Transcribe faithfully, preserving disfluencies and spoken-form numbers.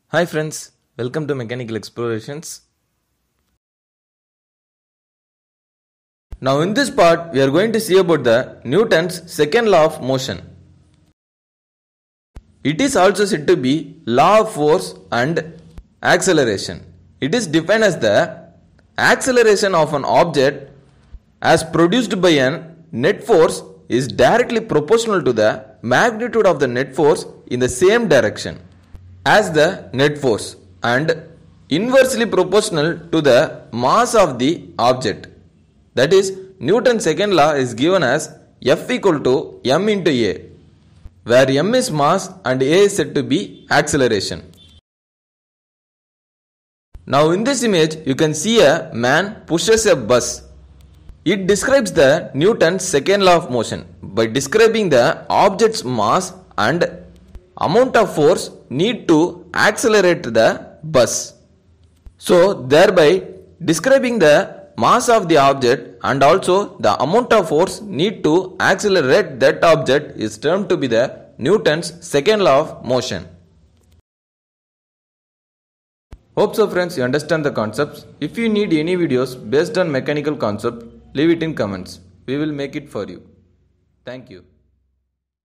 Hi friends, welcome to Mechanical Explorations. Now in this part we are going to see about the Newton's second law of motion. It is also said to be law of force and acceleration. It is defined as the acceleration of an object as produced by an net force is directly proportional to the magnitude of the net force in the same direction as the net force and inversely proportional to the mass of the object. That is, Newton's second law is given as F equal to m into a, where m is mass and a is said to be acceleration. Now in this image you can see a man pushes a bus. It describes the Newton's second law of motion by describing the object's mass and amount of force need to accelerate the bus. So thereby describing the mass of the object and also the amount of force need to accelerate that object is termed to be the Newton's second law of motion. Hope so friends you understand the concepts. If you need any videos based on mechanical concept, leave it in comments. We will make it for you. Thank you.